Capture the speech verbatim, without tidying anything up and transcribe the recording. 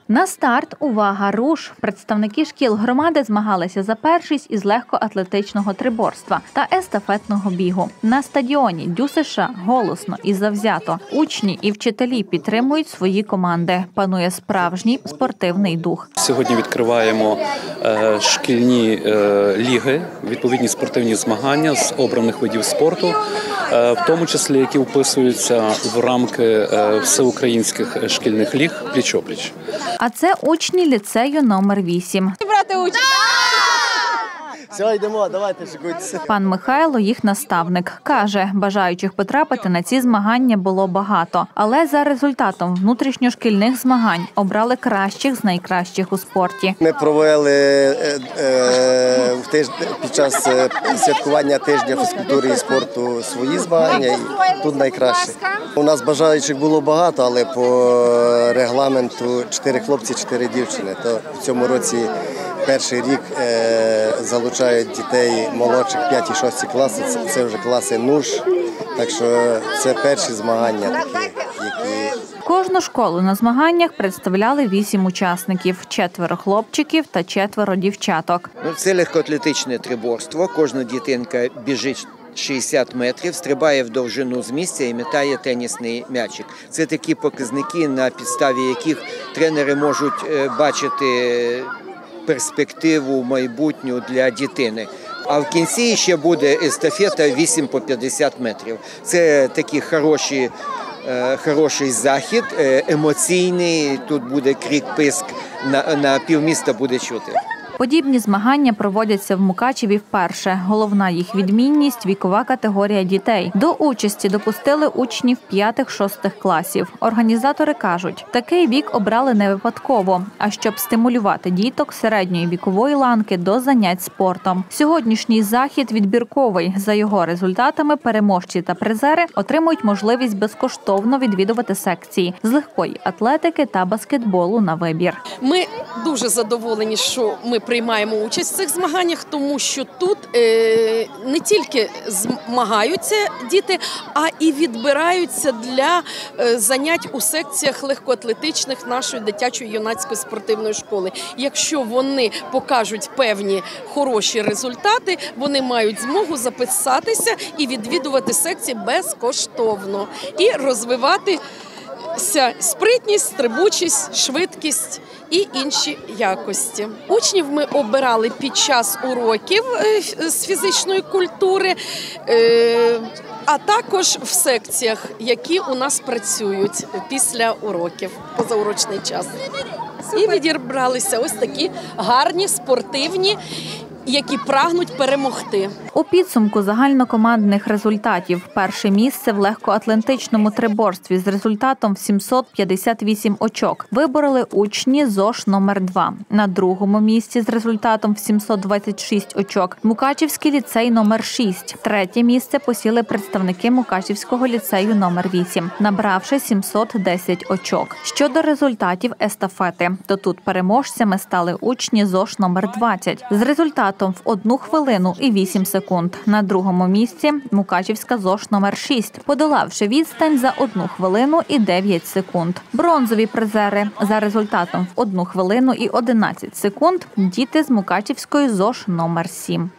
На старт – увага, руш! Представники шкіл громади змагалися за першість із легкоатлетичного триборства та естафетного бігу. На стадіоні ДЮСШ голосно і завзято. Учні і вчителі підтримують свої команди. Панує справжній спортивний дух. Сьогодні відкриваємо е, шкільні е, ліги, відповідні спортивні змагання з обраних видів спорту, е, в тому числі, які вписуються в рамки е, всеукраїнських шкільних ліг пліч-опліч. А це учні ліцею номер вісім. Брати участь! Все, йдемо, давайте, шикуйтеся. Пан Михайло, їх наставник, каже, бажаючих потрапити на ці змагання було багато. Але за результатом внутрішньошкільних змагань обрали кращих з найкращих у спорті. Ми провели е, е, в тиж... під час е, святкування тижня фізкультури і спорту свої змагання, і тут найкраще. У нас бажаючих було багато, але по регламенту чотири хлопці, чотири дівчини. То в цьому році перший рік е, залучають дітей молодших п'яті-шості класи, це, це вже класи НУШ, так що це перші змагання такі, які… Кожну школу на змаганнях представляли вісім учасників – четверо хлопчиків та четверо дівчаток. Ну, це легкоатлетичне триборство, кожна дитинка біжить шістдесят метрів, стрибає в довжину з місця і метає тенісний м'ячик. Це такі показники, на підставі яких тренери можуть бачити перспективу майбутню для дитини. А в кінці ще буде естафета вісім по п'ятдесят метрів. Це такий хороший, хороший захід, емоційний, тут буде крик-писк, на, на півміста буде чути. Подібні змагання проводяться в Мукачеві вперше. Головна їх відмінність – вікова категорія дітей. До участі допустили учнів п'ятих-шостих класів. Організатори кажуть, такий вік обрали не випадково, а щоб стимулювати діток середньої вікової ланки до занять спортом. Сьогоднішній захід відбірковий. За його результатами переможці та призери отримують можливість безкоштовно відвідувати секції з легкої атлетики та баскетболу на вибір. Ми дуже задоволені, що ми приймаємо участь в цих змаганнях, тому що тут е, не тільки змагаються діти, а і відбираються для е, занять у секціях легкоатлетичних нашої дитячої юнацької спортивної школи. Якщо вони покажуть певні хороші результати, вони мають змогу записатися і відвідувати секції безкоштовно і розвивати спритність, стрибучість, швидкість і інші якості. Учнів ми обирали під час уроків з фізичної культури, а також в секціях, які у нас працюють після уроків, позаурочний час. І відібралися ось такі гарні, спортивні, які прагнуть перемогти. У підсумку загальнокомандних результатів перше місце в легкоатлетичному триборстві з результатом сімсот п'ятдесят вісім очок вибороли учні ЗОШ номер два. На другому місці з результатом сімсот двадцять шість очок Мукачівський ліцей номер шість. Третє місце посіли представники Мукачівського ліцею номер вісім, набравши сімсот десять очок. Щодо результатів естафети, то тут переможцями стали учні ЗОШ номер двадцять з результатом в одну хвилину і вісім секунд. На другому місці Мукачівська ЗОШ номер шість, подолавши відстань за одну хвилину і дев'ять секунд. Бронзові призери за результатом в одну хвилину і одинадцять секунд діти з Мукачівської ЗОШ номер сім.